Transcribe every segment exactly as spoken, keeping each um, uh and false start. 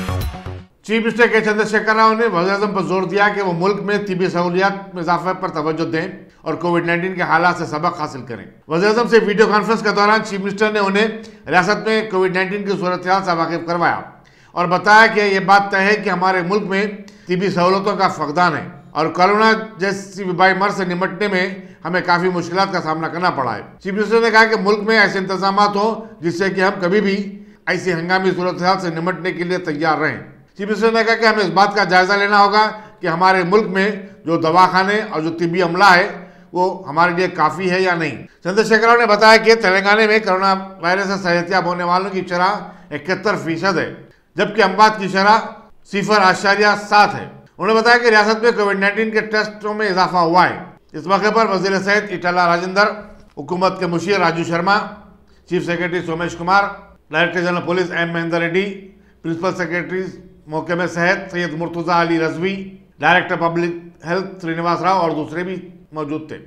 Chief minister کے چندرشیکھر راؤ نے وزیر اعظم پر زور دیا کہ وہ ملک میں طبی سہولیات میں اضافے پر توجہ دیں اور کووڈ نائنٹین کے حالات سے سبق حاصل کریں۔ وزیر اعظم سے ویڈیو کانفرنس کے دوران چیف منسٹر نے انہیں ریاست میں کووڈ نائنٹین کی صورتحال سے واقف کروایا اور بتایا کہ یہ بات طے ہے کہ ہمارے ملک میں طبی سہولتوں کا فقدان ہے اور کورونا جیسی وبائی مرض سے نمٹنے میں ہمیں کافی مشکلات کا سامنا کرنا پڑا ہے۔ چیف منسٹر نے کہا کہ ملک میں ایسے انتظامات ہوں جس سے کہ ہم کبھی بھی ایسی ہنگامی صورتحال سے نمٹنے کے لیے تیار رہیں۔ چیف منسٹر نے کہا کہ ہمیں اس بات کا جائزہ لینا ہوگا کہ ہمارے ملک میں جو دواخانے اور جو طبی عملہ ہے وہ ہمارے لیے کافی ہے یا نہیں۔ چندرشیکھر راؤ نے بتایا کہ تلنگانہ میں کرونا وائرس سے صحتیاب ہونے والوں کی شرح اکہتر فیصد ہے جبکہ اموات کی شرح صفر اشاریہ سات ہے۔ انہوں نے بتایا کہ ریاست میں کووڈ نائنٹین کے ٹیسٹوں میں اضافہ ہوا ہے۔ اس موقع پر وزیر صحت ایٹالہ راجندر، حکومت کے مشیر Raju Sharma, chief secretary Somesh Kumar, director general police M Mahender Reddy, principal secretary محکمہ صحت Syed Murtaza Ali Rizvi, director public health Srinivas Rao اور دوسرے بھی موجود تھے۔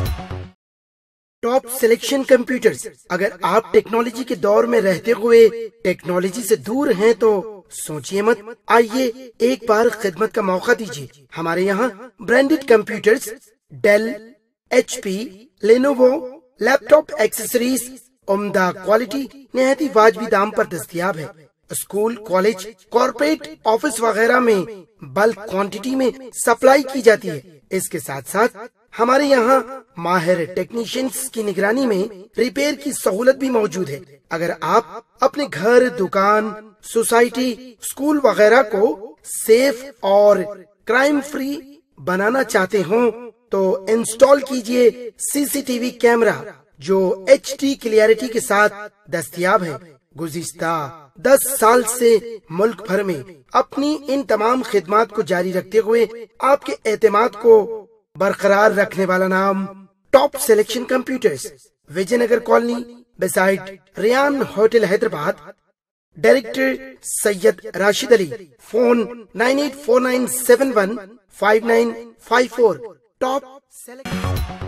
Top selection computers. اگر آپ ٹیکنالوجی کے دور میں رہتے ہوئے ٹیکنالوجی سے دور ہیں تو سوچئے مت، آئیے ایک بار خدمت کا موقع دیجیے۔ ہمارے یہاں branded computers Dell, H P, Lenovo, laptop accessories عمدہ کوالٹی نہایت ہی واجبی دام پر دستیاب ہے۔ اسکول، کالج، کارپوریٹ آفس وغیرہ میں بلک کوانٹٹی میں سپلائی کی جاتی ہے۔ اس کے ساتھ ساتھ ہمارے یہاں ماہر ٹیکنیشینز کی نگرانی میں ریپیئر کی سہولت بھی موجود ہے۔ اگر آپ اپنے گھر، دکان، سوسائٹی، اسکول وغیرہ کو سیف اور کرائم فری بنانا چاہتے ہوں تو انسٹال کیجئے C C T V camera جو ایچ ڈی کلیئرٹی کے ساتھ دستیاب ہے۔ گزشتہ دس سال سے ملک بھر میں اپنی ان تمام خدمات کو جاری رکھتے ہوئے آپ کے اعتماد کو برقرار رکھنے والا نام top selection computers, Vijay Nagar colony beside Ryan hotel Hyderabad. Director Syed Rashid Ali, phone nine eight four nine seven one five nine five four. Top selection